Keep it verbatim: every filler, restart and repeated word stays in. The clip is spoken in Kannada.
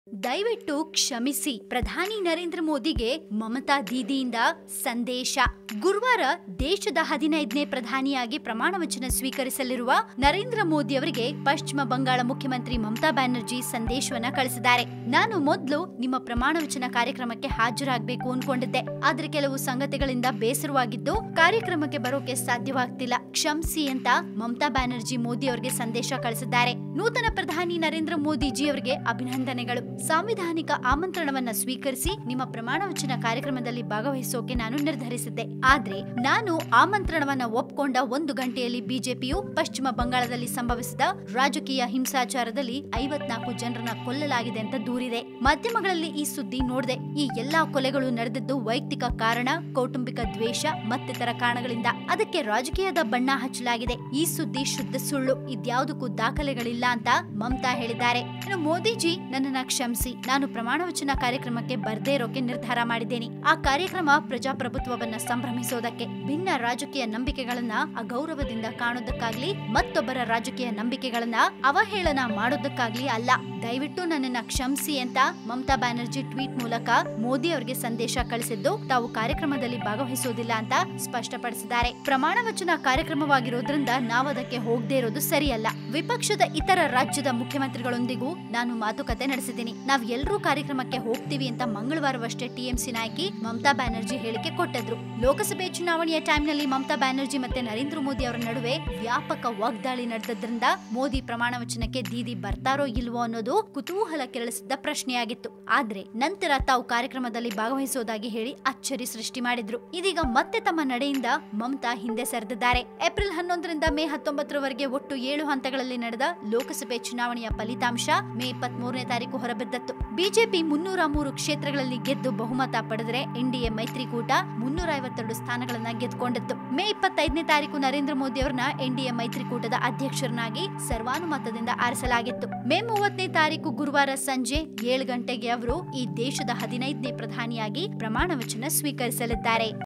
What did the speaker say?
ದಯವಿಟ್ಟು ಕ್ಷಮಿಸಿ. ಪ್ರಧಾನಿ ನರೇಂದ್ರ ಮೋದಿಗೆ ಮಮತಾ ದೀದಿಯಿಂದ ಸಂದೇಶ. ಗುರುವಾರ ದೇಶದ ಹದಿನೈದನೇ ಪ್ರಧಾನಿಯಾಗಿ ಪ್ರಮಾಣ ವಚನ ಸ್ವೀಕರಿಸಲಿರುವ ನರೇಂದ್ರ ಮೋದಿ ಅವರಿಗೆ ಪಶ್ಚಿಮ ಬಂಗಾಳ ಮುಖ್ಯಮಂತ್ರಿ ಮಮತಾ ಬ್ಯಾನರ್ಜಿ ಸಂದೇಶವನ್ನ ಕಳಿಸಿದ್ದಾರೆ. ನಾನು ಮೊದಲು ನಿಮ್ಮ ಪ್ರಮಾಣ ವಚನ ಕಾರ್ಯಕ್ರಮಕ್ಕೆ ಹಾಜರಾಗಬೇಕು ಅನ್ಕೊಂಡಿದ್ದೆ, ಆದ್ರೆ ಕೆಲವು ಸಂಗತಿಗಳಿಂದ ಬೇಸರವಾಗಿದ್ದು ಕಾರ್ಯಕ್ರಮಕ್ಕೆ ಬರೋಕೆ ಸಾಧ್ಯವಾಗ್ತಿಲ್ಲ. ಕ್ಷಮಿಸಿ ಅಂತ ಮಮತಾ ಬ್ಯಾನರ್ಜಿ ಮೋದಿ ಅವರಿಗೆ ಸಂದೇಶ ಕಳಿಸಿದ್ದಾರೆ. ನೂತನ ಪ್ರಧಾನಿ ನರೇಂದ್ರ ಮೋದಿಜಿ ಅವರಿಗೆ ಅಭಿನಂದನೆಗಳು. ಸಾಂವಿಧಾನಿಕ ಆಮಂತ್ರಣವನ್ನ ಸ್ವೀಕರಿಸಿ ನಿಮ್ಮ ಪ್ರಮಾಣ ವಚನ ಕಾರ್ಯಕ್ರಮದಲ್ಲಿ ಭಾಗವಹಿಸೋಕೆ ನಾನು ನಿರ್ಧರಿಸಿದ್ದೆ. ಆದ್ರೆ ನಾನು ಆಮಂತ್ರಣವನ್ನ ಒಪ್ಕೊಂಡ ಒಂದು ಗಂಟೆಯಲ್ಲಿ ಬಿಜೆಪಿಯು ಪಶ್ಚಿಮ ಬಂಗಾಳದಲ್ಲಿ ಸಂಭವಿಸಿದ ರಾಜಕೀಯ ಹಿಂಸಾಚಾರದಲ್ಲಿ ಐವತ್ನಾಲ್ಕು ಜನರನ್ನ ಕೊಲ್ಲಲಾಗಿದೆ ಅಂತ ದೂರಿದೆ. ಮಾಧ್ಯಮಗಳಲ್ಲಿ ಈ ಸುದ್ದಿ ನೋಡಿದೆ. ಈ ಎಲ್ಲಾ ಕೊಲೆಗಳು ನಡೆದಿದ್ದು ವೈಯಕ್ತಿಕ ಕಾರಣ, ಕೌಟುಂಬಿಕ ದ್ವೇಷ ಮತ್ತಿತರ ಕಾರಣಗಳಿಂದ. ಅದಕ್ಕೆ ರಾಜಕೀಯದ ಬಣ್ಣ ಹಚ್ಚಲಾಗಿದೆ. ಈ ಸುದ್ದಿ ಶುದ್ಧ ಸುಳ್ಳು, ಇದ್ಯಾವುದಕ್ಕೂ ದಾಖಲೆಗಳಿಲ್ಲ ಅಂತ ಮಮತಾ ಹೇಳಿದ್ದಾರೆ. ಇನ್ನು ಮೋದಿಜಿ ನನ್ನನ್ನ ಕ್ಷಮಿಸಿ, ನಾನು ಪ್ರಮಾಣ ವಚನ ಕಾರ್ಯಕ್ರಮಕ್ಕೆ ಬರ್ದೇ ಇರೋಕೆ ನಿರ್ಧಾರ ಮಾಡಿದ್ದೇನೆ. ಆ ಕಾರ್ಯಕ್ರಮ ಪ್ರಜಾಪ್ರಭುತ್ವವನ್ನ ಸಂಭ್ರಮಿಸೋದಕ್ಕೆ, ಭಿನ್ನ ರಾಜಕೀಯ ನಂಬಿಕೆಗಳನ್ನ ಅಗೌರವದಿಂದ ಕಾಣೋದಕ್ಕಾಗ್ಲಿ ಮತ್ತೊಬ್ಬರ ರಾಜಕೀಯ ನಂಬಿಕೆಗಳನ್ನ ಅವಹೇಳನ ಮಾಡೋದಕ್ಕಾಗ್ಲಿ ಅಲ್ಲ. ದಯವಿಟ್ಟು ನನ್ನನ್ನ ಕ್ಷಮಿಸಿ ಅಂತ ಮಮತಾ ಬ್ಯಾನರ್ಜಿ ಟ್ವೀಟ್ ಮೂಲಕ ಮೋದಿ ಅವರಿಗೆ ಸಂದೇಶ ಕಳಿಸಿದ್ದು, ತಾವು ಕಾರ್ಯಕ್ರಮದಲ್ಲಿ ಭಾಗವಹಿಸೋದಿಲ್ಲ ಅಂತ ಸ್ಪಷ್ಟಪಡಿಸಿದ್ದಾರೆ. ಪ್ರಮಾಣ ವಚನ ಕಾರ್ಯಕ್ರಮವಾಗಿರೋದ್ರಿಂದ ನಾವದಕ್ಕೆ ಹೋಗದೇ ಇರೋದು ಸರಿಯಲ್ಲ. ವಿಪಕ್ಷದ ಇತರ ರಾಜ್ಯದ ಮುಖ್ಯಮಂತ್ರಿಗಳೊಂದಿಗೂ ನಾನು ಮಾತುಕತೆ ನಡೆಸಿದ್ದೀನಿ. ನಾವ್ ಎಲ್ಲರೂ ಕಾರ್ಯಕ್ರಮಕ್ಕೆ ಹೋಗ್ತೀವಿ ಅಂತ ಮಂಗಳವಾರವಷ್ಟೇ ಟಿಎಂಸಿ ನಾಯಕಿ ಮಮತಾ ಬ್ಯಾನರ್ಜಿ ಹೇಳಿಕೆ ಕೊಟ್ಟಿದ್ರು. ಲೋಕಸಭೆ ಚುನಾವಣೆಯ ಟೈಮ್ನಲ್ಲಿ ಮಮತಾ ಬ್ಯಾನರ್ಜಿ ಮತ್ತೆ ನರೇಂದ್ರ ಮೋದಿ ಅವರ ನಡುವೆ ವ್ಯಾಪಕ ವಾಗ್ದಾಳಿ ನಡೆದ್ರಿಂದ ಮೋದಿ ಪ್ರಮಾಣ ವಚನಕ್ಕೆ ದೀದಿ ಬರ್ತಾರೋ ಇಲ್ವೋ ಅನ್ನೋದು ಕುತೂಹಲ ಕೆರಳಿಸಿದ್ದ ಪ್ರಶ್ನೆಯಾಗಿತ್ತು. ಆದ್ರೆ ನಂತರ ತಾವು ಕಾರ್ಯಕ್ರಮದಲ್ಲಿ ಭಾಗವಹಿಸೋದಾಗಿ ಹೇಳಿ ಅಚ್ಚರಿ ಸೃಷ್ಟಿ ಮಾಡಿದ್ರು. ಇದೀಗ ಮತ್ತೆ ತಮ್ಮ ನಡೆಯಿಂದ ಮಮತಾ ಹಿಂದೆ ಸರಿದಿದ್ದಾರೆ. ಏಪ್ರಿಲ್ ಹನ್ನೊಂದರಿಂದ ಮೇ ಹತ್ತೊಂಬತ್ತರವರೆಗೆ ಒಟ್ಟು ಏಳು ಹಂತಗಳಲ್ಲಿ ನಡೆದ ಲೋಕಸಭೆ ಚುನಾವಣೆಯ ಫಲಿತಾಂಶ ಮೇ ಇಪ್ಪತ್ತ್ ಮೂರನೇ ತಾರೀಕು ಹೊರಬಿದ್ದತ್ತು. ಬಿಜೆಪಿ ಮುನ್ನೂರ ಮೂರು ಕ್ಷೇತ್ರಗಳಲ್ಲಿ ಗೆದ್ದು ಬಹುಮತ ಪಡೆದರೆ ಎನ್ಡಿಎ ಮೈತ್ರಿಕೂಟ ಮುನ್ನೂರ ಐವತ್ತೆರಡು ಸ್ಥಾನಗಳನ್ನ ಗೆದ್ದುಕೊಂಡಿತ್ತು. ಮೇ ಇಪ್ಪತ್ತೈದನೇ ತಾರೀಕು ನರೇಂದ್ರ ಮೋದಿ ಅವರನ್ನ ಎನ್ಡಿಎ ಮೈತ್ರಿಕೂಟದ ಅಧ್ಯಕ್ಷರನ್ನಾಗಿ ಸರ್ವಾನುಮತದಿಂದ ಆರಿಸಲಾಗಿತ್ತು. ಮೇ ಮೂವತ್ತನೇ ತಾರೀಕು ಗುರುವಾರ ಸಂಜೆ ಏಳು ಗಂಟೆಗೆ ಅವರು ಈ ದೇಶದ ಹದಿನೈದನೇ ಪ್ರಧಾನಿಯಾಗಿ ಪ್ರಮಾಣ ವಚನ ಸ್ವೀಕರಿಸಲಿದ್ದಾರೆ.